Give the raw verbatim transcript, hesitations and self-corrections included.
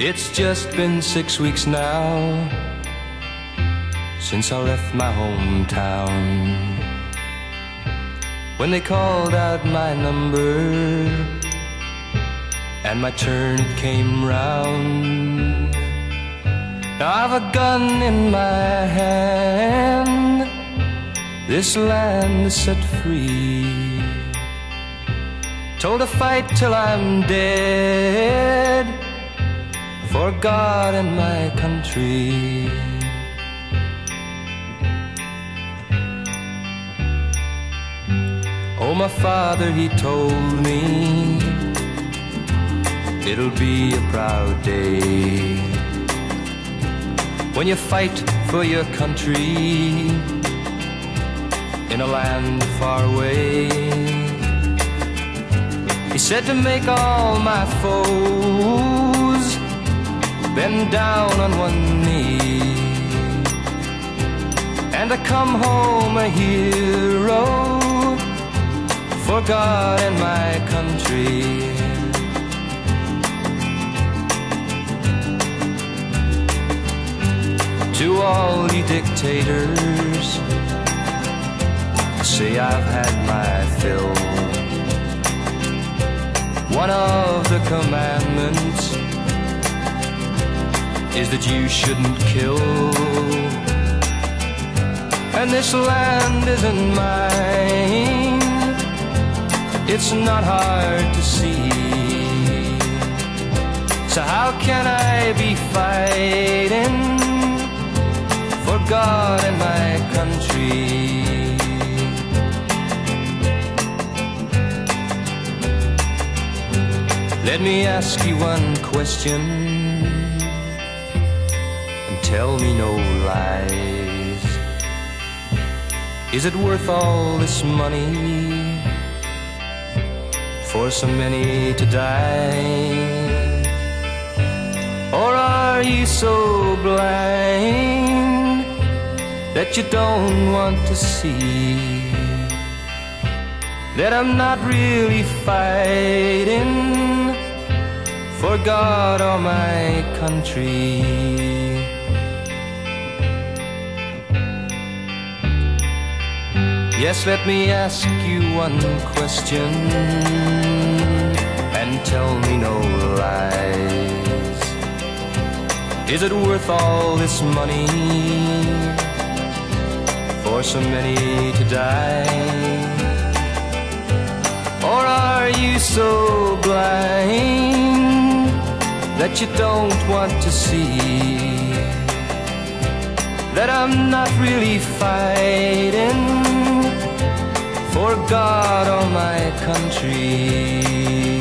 It's just been six weeks now since I left my hometown. When they called out my number and my turn it came round, now I've a gun in my hand, this land is set free, told to fight till I'm dead for God and my country. Oh, my father, he told me it'll be a proud day when you fight for your country in a land far away. He said to make all my foes bend down on one knee and to come home a hero for God and my country. To all you dictators, say I've had my fill. One of the commandments is that you shouldn't kill. And this land isn't mine, it's not hard to see. So how can I be fighting for God and my country? Let me ask you one question and tell me no lies. Is it worth all this money for so many to die? Or are you so blind that you don't want to see that I'm not really fighting for God or my country? Yes, let me ask you one question and tell me no lies. Is it worth all this money for so many to die? Or are you so blind that you don't want to see that I'm not really fighting for God or my country?